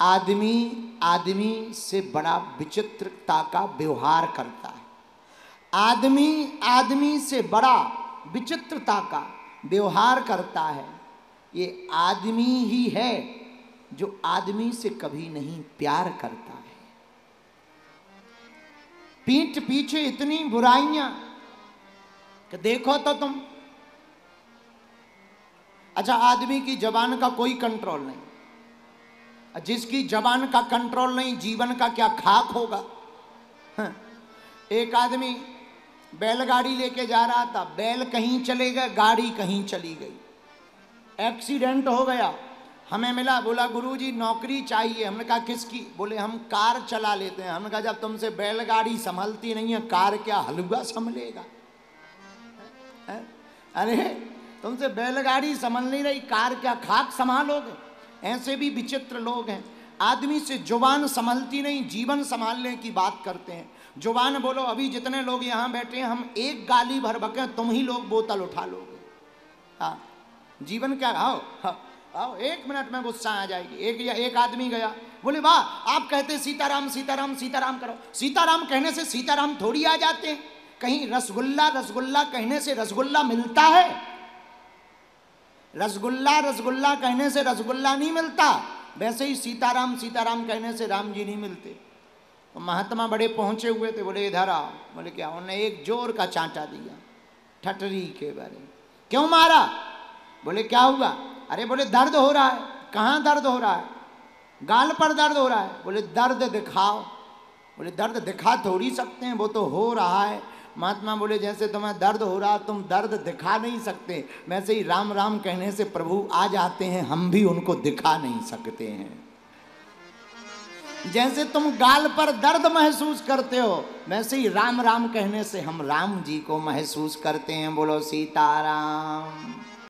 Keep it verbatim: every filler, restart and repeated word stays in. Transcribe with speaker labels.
Speaker 1: आदमी आदमी से बड़ा विचित्रता का व्यवहार करता है। आदमी आदमी से बड़ा विचित्रता का व्यवहार करता है। ये आदमी ही है जो आदमी से कभी नहीं प्यार करता है। पीठ पीछे इतनी बुराइयां कि देखो तो तुम। अच्छा, आदमी की जबान का कोई कंट्रोल नहीं। जिसकी जबान का कंट्रोल नहीं, जीवन का क्या खाक होगा। हाँ। एक आदमी बैलगाड़ी लेके जा रहा था, बैल कहीं चले गए, गाड़ी कहीं चली गई, एक्सीडेंट हो गया। हमें मिला, बोला गुरुजी नौकरी चाहिए। हमने कहा किसकी? बोले हम कार चला लेते हैं। हमने कहा जब तुमसे बैलगाड़ी संभलती नहीं है, कार क्या हलवा संभलेगा? अरे तुमसे बैलगाड़ी संभल नहीं रही, कार क्या खाक संभालोगे? ऐसे भी विचित्र लोग हैं। आदमी से जुबान संभलती नहीं, जीवन संभालने की बात करते हैं। जुबान बोलो, अभी जितने लोग यहाँ बैठे हैं, हम एक गाली भर बके तुम ही लोग बोतल उठा लोगे। हाँ, जीवन क्या? आओ हाँ, आओ एक मिनट में गुस्सा आ जाएगी। एक या एक आदमी गया, बोले वाह आप कहते सीताराम सीताराम सीताराम करो। सीताराम कहने से सीताराम थोड़ी आ जाते हैं। कहीं रसगुल्ला रसगुल्ला कहने से रसगुल्ला मिलता है? रसगुल्ला रसगुल्ला कहने से रसगुल्ला नहीं मिलता। वैसे ही सीताराम सीताराम कहने से राम जी नहीं मिलते। तो महात्मा बड़े पहुंचे हुए थे, बोले इधर आओ। बोले क्या? उन्होंने एक जोर का चांटा दिया ठटरी के बारे। क्यों मारा? बोले क्या हुआ? अरे बोले दर्द हो रहा है। कहाँ दर्द हो रहा है? गाल पर दर्द हो रहा है। बोले दर्द दिखाओ। बोले दर्द दिखा थोड़ी सकते हैं, वो तो हो रहा है। महात्मा बोले जैसे तुम्हें दर्द हो रहा, तुम दर्द दिखा नहीं सकते, वैसे ही राम राम कहने से प्रभु आ जाते हैं, हम भी उनको दिखा नहीं सकते हैं। जैसे तुम गाल पर दर्द महसूस करते हो, वैसे ही राम राम कहने से हम राम जी को महसूस करते हैं। बोलो सीताराम।